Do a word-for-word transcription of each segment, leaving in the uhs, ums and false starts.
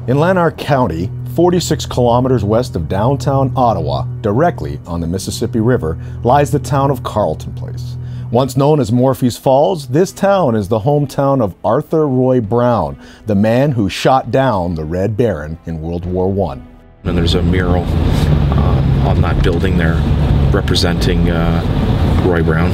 In Lanark County, forty-six kilometers west of downtown Ottawa, directly on the Mississippi River, lies the town of Carleton Place. Once known as Morpheus Falls, this town is the hometown of Arthur Roy Brown, the man who shot down the Red Baron in World War One. And there's a mural uh, on that building there representing uh, Roy Brown.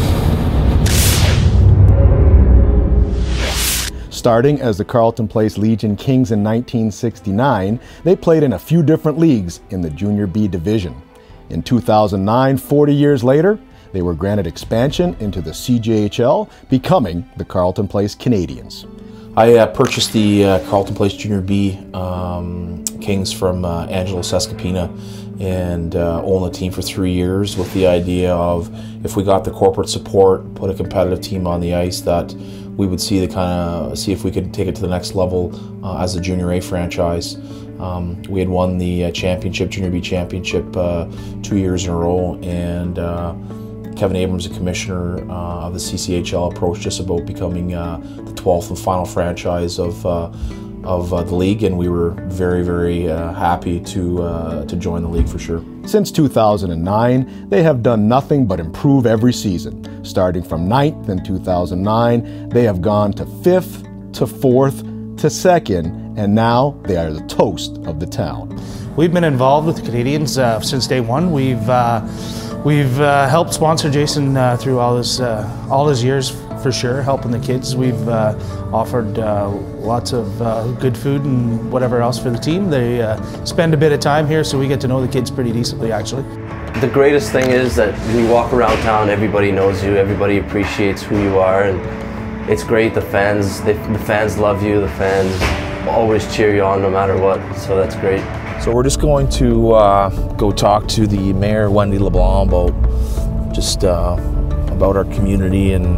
Starting as the Carleton Place Legion Kings in nineteen sixty-nine, they played in a few different leagues in the Junior B division. In two thousand nine, forty years later, they were granted expansion into the C J H L, becoming the Carleton Place Canadians. I uh, purchased the uh, Carleton Place Junior B um, Kings from uh, Angelo Sescapina and uh, owned the team for three years with the idea of, if we got the corporate support, put a competitive team on the ice, that we would see the kind of see if we could take it to the next level uh, as a Junior A franchise. Um, we had won the uh, championship, Junior B championship, uh, two years in a row, and uh, Kevin Abrams, the commissioner uh, of the C C H L, approached us about becoming uh, the twelfth and final franchise of uh, of uh, the league, and we were very, very uh, happy to uh, to join the league for sure. Since two thousand nine, they have done nothing but improve every season. Starting from ninth in two thousand nine, they have gone to fifth, to fourth, to second, and now they are the toast of the town. We've been involved with the Canadians uh, since day one. We've uh, we've uh, helped sponsor Jason uh, through all his uh, all his years, for sure, helping the kids. We've uh, offered uh, lots of uh, good food and whatever else for the team. They uh, spend a bit of time here, so we get to know the kids pretty decently, actually. The greatest thing is that when you walk around town, everybody knows you, everybody appreciates who you are, and it's great. The fans, they, the fans love you, the fans always cheer you on no matter what, so that's great. So we're just going to uh, go talk to the Mayor, Wendy LeBlanc, about just uh, about our community and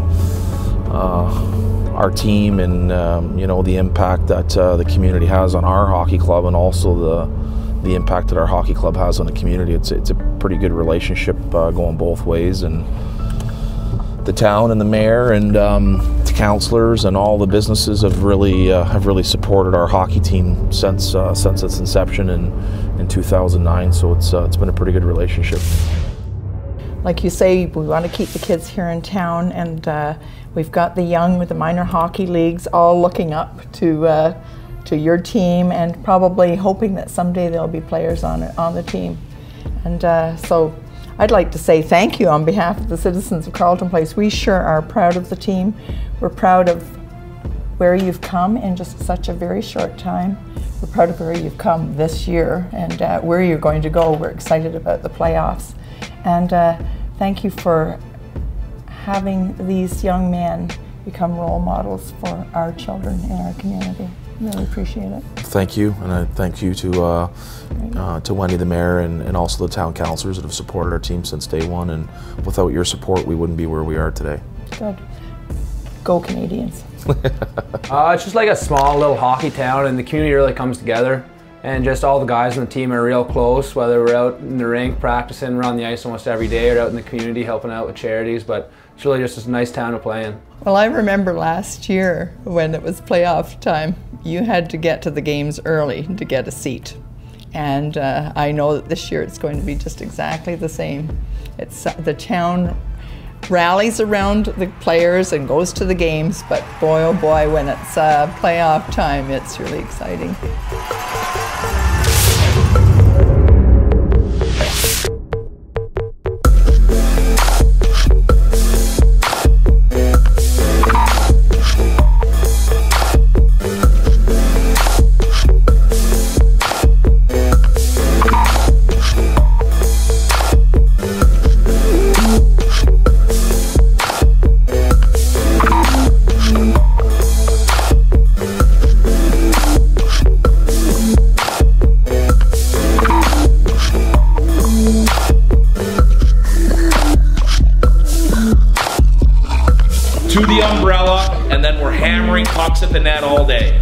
uh, our team, and um, you know, the impact that uh, the community has on our hockey club, and also the the impact that our hockey club has on the community. It's it's a pretty good relationship uh, going both ways, and the town and the mayor and um, the councillors and all the businesses have really uh, have really supported our hockey team since uh, since its inception in in two thousand nine. So it's uh, it's been a pretty good relationship. Like you say, we want to keep the kids here in town, and uh, we've got the young with the minor hockey leagues all looking up to uh, to your team, and probably hoping that someday there'll be players on it, on the team. And uh, so I'd like to say thank you on behalf of the citizens of Carleton Place. We sure are proud of the team. We're proud of where you've come in just such a very short time. We're proud of where you've come this year, and uh, where you're going to go. We're excited about the playoffs. And uh, thank you for having these young men become role models for our children in our community. Really appreciate it. Thank you, and I thank you to uh, uh, to Wendy, the mayor, and, and also the town councillors that have supported our team since day one. And without your support, we wouldn't be where we are today. Good. Go Canadians. uh, it's just like a small little hockey town, and the community really comes together. And just all the guys on the team are real close, whether we're out in the rink practicing, we're on the ice almost every day, or out in the community helping out with charities. But it's really just a nice town to play in. Well, I remember last year when it was playoff time, you had to get to the games early to get a seat. And uh, I know that this year it's going to be just exactly the same. It's uh, the town rallies around the players and goes to the games, but boy oh boy, when it's uh, playoff time, it's really exciting. To the umbrella, and then we're hammering pucks at the net all day.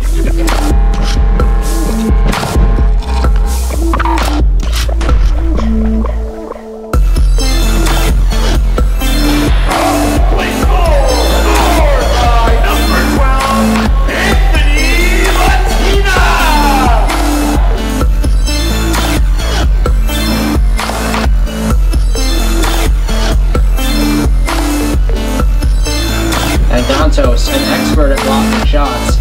Santos, an expert at blocking shots.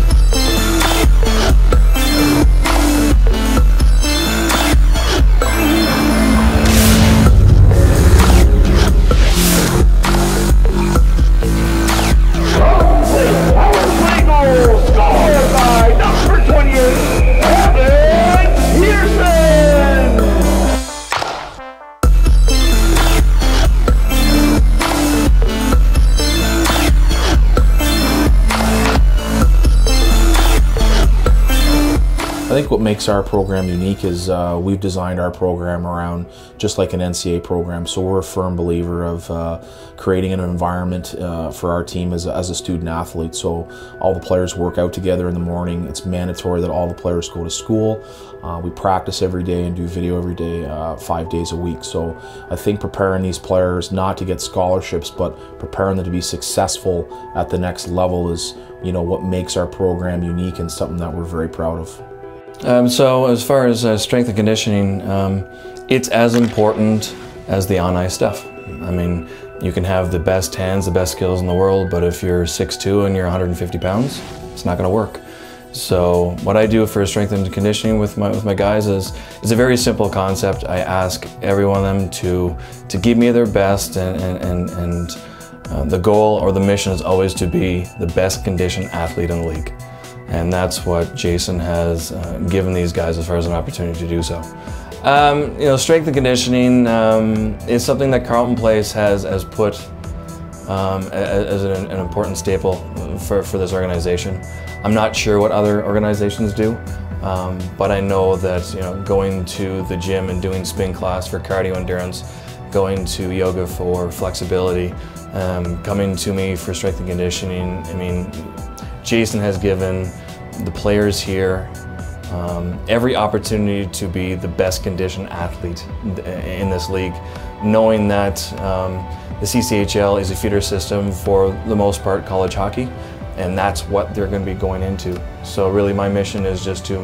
I think what makes our program unique is uh, we've designed our program around just like an N C A A program. So we're a firm believer of uh, creating an environment uh, for our team as a, as a student athlete. So all the players work out together in the morning. It's mandatory that all the players go to school. Uh, we practice every day and do video every day, uh, five days a week. So I think preparing these players not to get scholarships, but preparing them to be successful at the next level is, you know, what makes our program unique and something that we're very proud of. Um, so as far as uh, strength and conditioning, um, it's as important as the on-ice stuff. I mean, you can have the best hands, the best skills in the world, but if you're six two and you're one hundred fifty pounds, it's not going to work. So what I do for strength and conditioning with my with my guys is is a very simple concept. I ask every one of them to to give me their best, and and and, and uh, the goal or the mission is always to be the best conditioned athlete in the league. And that's what Jason has uh, given these guys as far as an opportunity to do so. Um, you know, strength and conditioning um, is something that Carleton Place has, has put um, as an, an important staple for, for this organization. I'm not sure what other organizations do, um, but I know that, you know, going to the gym and doing spin class for cardio endurance, going to yoga for flexibility, um, coming to me for strength and conditioning, I mean, Jason has given the players here um, every opportunity to be the best conditioned athlete in this league, knowing that um, the C C H L is a feeder system for the most part college hockey, and that's what they're going to be going into. So really my mission is just to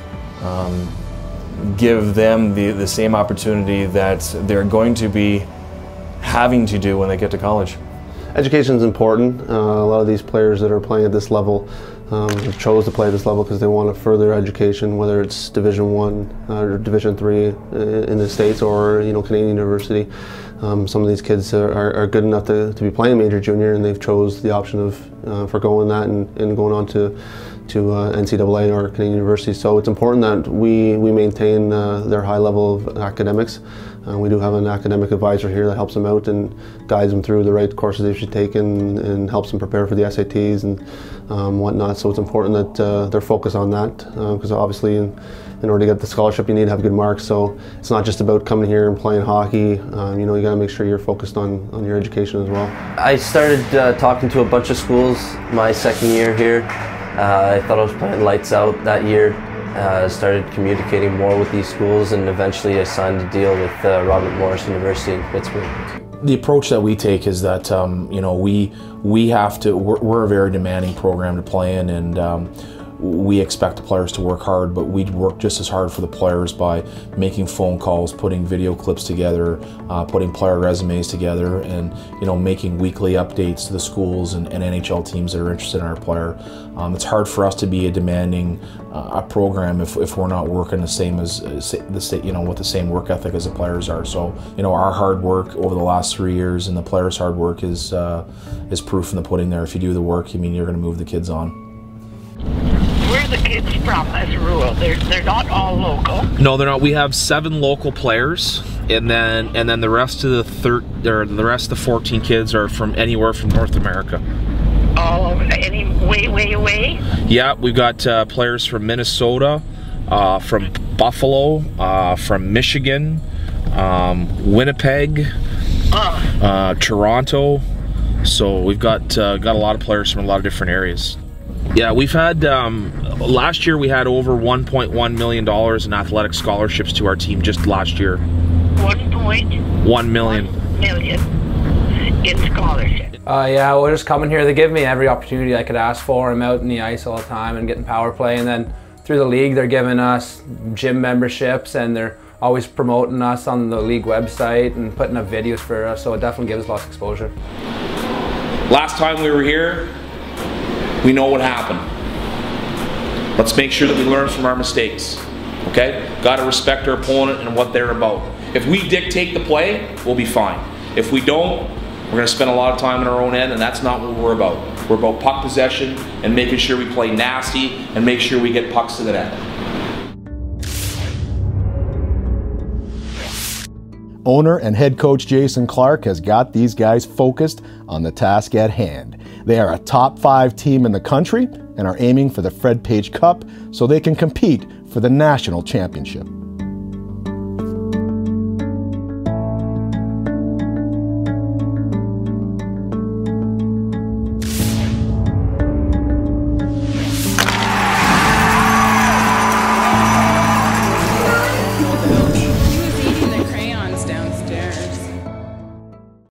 um, give them the, the same opportunity that they're going to be having to do when they get to college. Education is important. Uh, a lot of these players that are playing at this level um, have chose to play at this level because they want to further education, whether it's Division One uh, or Division Three in the States or, you know, Canadian University. Um, some of these kids are, are good enough to, to be playing major junior, and they've chose the option of uh, forgoing that and, and going on to to uh, N C double A or Canadian University. So it's important that we we maintain uh, their high level of academics. Uh, we do have an academic advisor here that helps them out and guides them through the right courses they should take and, and helps them prepare for the S A Ts and um, whatnot. So it's important that uh, they're focused on that, because uh, obviously in, in order to get the scholarship you need to have good marks. So it's not just about coming here and playing hockey. Um, you know, you got to make sure you're focused on, on your education as well. I started uh, talking to a bunch of schools my second year here. Uh, I thought I was playing lights out that year. Uh, started communicating more with these schools, and eventually I signed a deal with uh, Robert Morris University in Pittsburgh. The approach that we take is that um, you know, we we have to. We're, we're a very demanding program to play in, and um, we expect the players to work hard, but we work just as hard for the players by making phone calls, putting video clips together, uh, putting player resumes together, and, you know, making weekly updates to the schools and, and N H L teams that are interested in our player. Um, it's hard for us to be a demanding uh, a program if, if we're not working the same as, as the you know with the same work ethic as the players are. So, you know, our hard work over the last three years and the players' hard work is uh, is proof in the pudding. There, if you do the work, I mean, you're going to move the kids on. Where are the kids from as a rule? They're, they're not all local? No, they're not. We have seven local players, and then and then the rest of the third, or the rest of the fourteen kids are from anywhere from North America. Oh, any way, way away? Yeah, we've got uh, players from Minnesota, uh, from Buffalo, uh, from Michigan, um, Winnipeg, oh. uh, Toronto. So we've got uh, got a lot of players from a lot of different areas. Yeah, we've had, um, last year we had over one point one million dollars in athletic scholarships to our team just last year. one point one million. one million in scholarship. Uh, yeah, we're just coming here. They give me every opportunity I could ask for. I'm out in the ice all the time and getting power play. And then through the league, they're giving us gym memberships, and they're always promoting us on the league website and putting up videos for us. So it definitely gives us lots of exposure. Last time we were here, We know what happened. Let's make sure that we learn from our mistakes. Okay? Got to respect our opponent and what they're about. If we dictate the play, we'll be fine. If we don't, we're going to spend a lot of time on our own end, and that's not what we're about. We're about puck possession and making sure we play nasty and make sure we get pucks to the net. Owner and head coach Jason Clark has got these guys focused on the task at hand. They are a top five team in the country and are aiming for the Fred Page Cup so they can compete for the national championship.